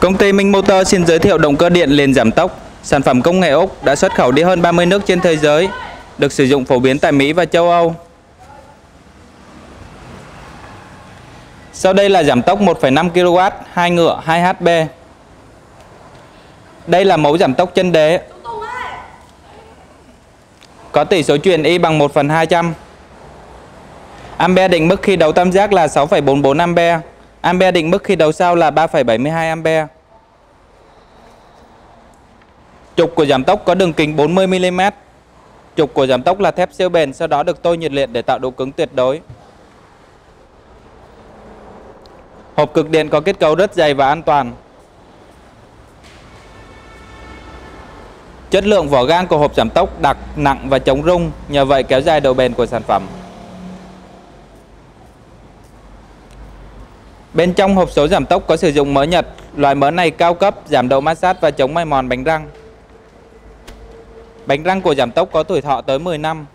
Công ty Minh Motor xin giới thiệu động cơ điện liền giảm tốc, sản phẩm công nghệ Úc đã xuất khẩu đi hơn 30 nước trên thế giới, được sử dụng phổ biến tại Mỹ và châu Âu. Sau đây là giảm tốc 1,5 kW, 2 ngựa, 2 HP. Đây là mẫu giảm tốc chân đế. Có tỷ số truyền Y bằng 1/200. Ampere định mức khi đấu tam giác là 6,44 ampere. Ampere định mức khi đấu sao là 3,72 ampere. Trục của giảm tốc có đường kính 40 mm. Trục của giảm tốc là thép siêu bền, sau đó được tôi nhiệt liệt để tạo độ cứng tuyệt đối. Hộp cực điện có kết cấu rất dày và an toàn. Chất lượng vỏ gang của hộp giảm tốc đặc, nặng và chống rung, nhờ vậy kéo dài độ bền của sản phẩm. Bên trong hộp số giảm tốc có sử dụng mỡ Nhật, loại mỡ này cao cấp, giảm độ ma sát và chống mài mòn bánh răng. Bánh răng của giảm tốc có tuổi thọ tới 10 năm.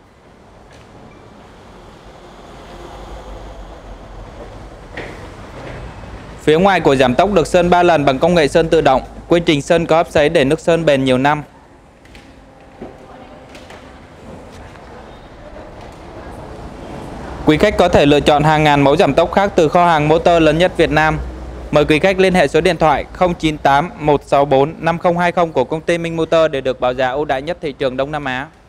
Phía ngoài của giảm tốc được sơn 3 lần bằng công nghệ sơn tự động. Quy trình sơn có hấp sấy để nước sơn bền nhiều năm. Quý khách có thể lựa chọn hàng ngàn mẫu giảm tốc khác từ kho hàng motor lớn nhất Việt Nam. Mời quý khách liên hệ số điện thoại 098 164 5020 của công ty Minh Motor để được báo giá ưu đãi nhất thị trường Đông Nam Á.